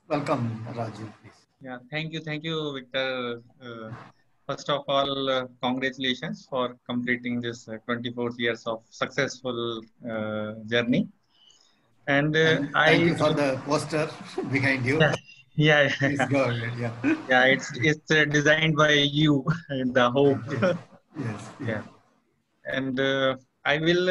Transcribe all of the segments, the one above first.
Welcome, Raju, please. Yeah, thank you, Victor. First of all, congratulations for completing this 24th years of successful journey. And And thank I, you for the poster behind you. yeah, yeah, Please yeah, go ahead. Yeah. yeah. It's designed by you, the hope. Yes. Yes. Yeah. Yeah, and I will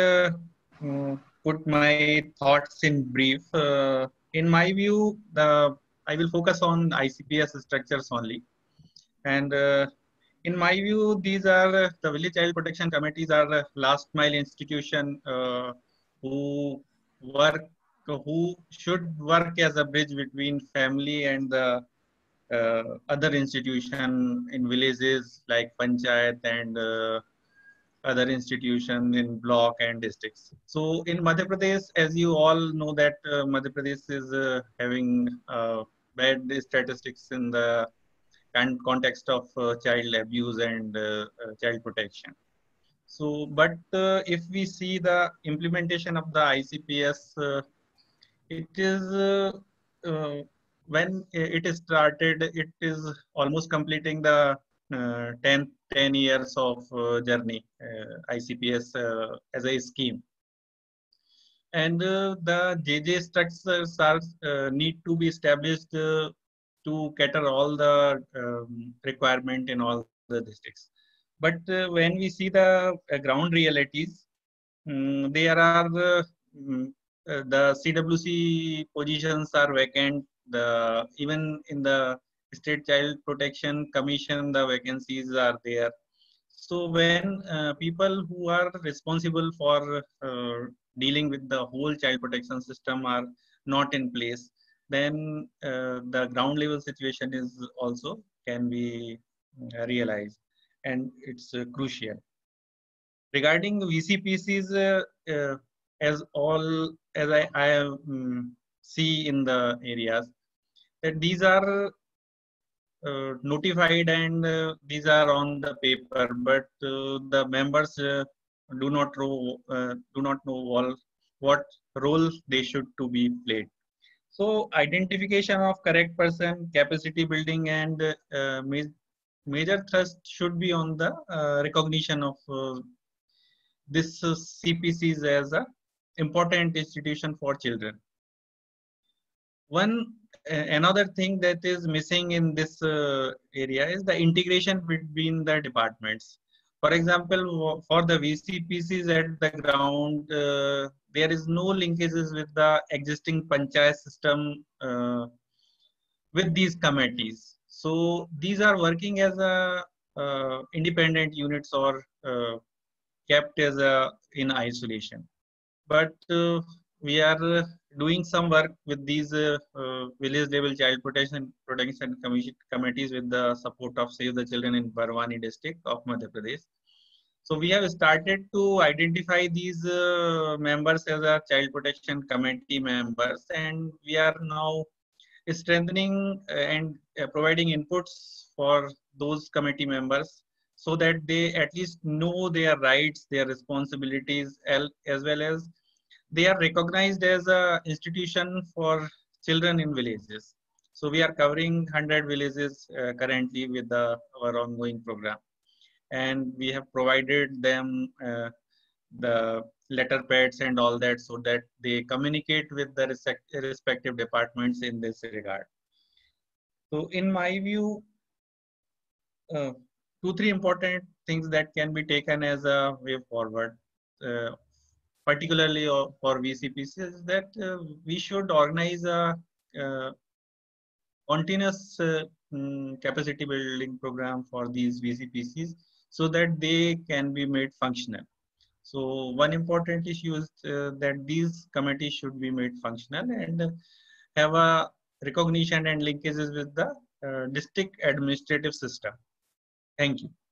put my thoughts in brief. In my view, the I will focus on ICPS structures only. And in my view, these are the village child protection committees are last mile institution who work who should work as a bridge between family and the other institution in villages like panchayat and other institutions in block and districts. So in Madhya Pradesh, as you all know that Madhya Pradesh is having bad statistics in the context of child abuse and child protection. So, but if we see the implementation of the ICPS, it is uh, when it is started, it is almost completing the 10 years of journey, ICPS as a scheme. And the JJ structures are need to be established to cater all the requirement in all the districts. But when we see the ground realities, there are the CWC positions are vacant. The even in the State Child Protection Commission, the vacancies are there. So when people who are responsible for dealing with the whole child protection system are not in place, then the ground level situation is also can be realized, and it's crucial. Regarding VCPCs, as all as I see in the areas that these are notified and these are on the paper, but the members do not know all what role they should to be played. So identification of correct person, capacity building, and major thrust should be on the recognition of this CPCs as a important institution for children. One another thing that is missing in this area is the integration between the departments. For example, for the VCPCs at the ground, there is no linkages with the existing panchayat system with these committees. So these are working as a independent units or kept as a in isolation. But we are doing some work with these village level child protection committees with the support of Save the Children in Barwani district of Madhya Pradesh. So we have started to identify these members as our child protection committee members, and we are now strengthening and providing inputs for those committee members so that they at least know their rights, their responsibilities, as well as they are recognized as a institution for children in villages. So we are covering 100 villages currently with our ongoing program, and we have provided them the letter pads and all that so that they communicate with the respective departments in this regard. So in my view, uh, two, three important things that can be taken as a way forward, uh, particularly for VCPC, is that we should organize a uh, continuous capacity building program for these VCPCs so that they can be made functional. So one important issue is that these committees should be made functional and have a recognition and linkages with the district administrative system. Thank you.